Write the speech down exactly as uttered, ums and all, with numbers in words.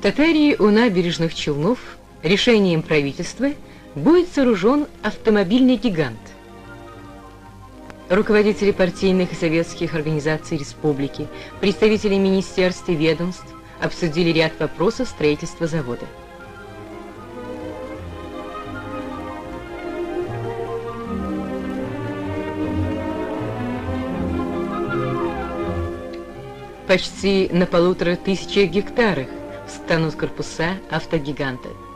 Татарии у набережных Челнов решением правительства будет сооружен автомобильный гигант. Руководители партийных и советских организаций республики, представители министерств и ведомств обсудили ряд вопросов строительства завода. Почти на полутора тысячах гектарах станут корпуса автогиганта.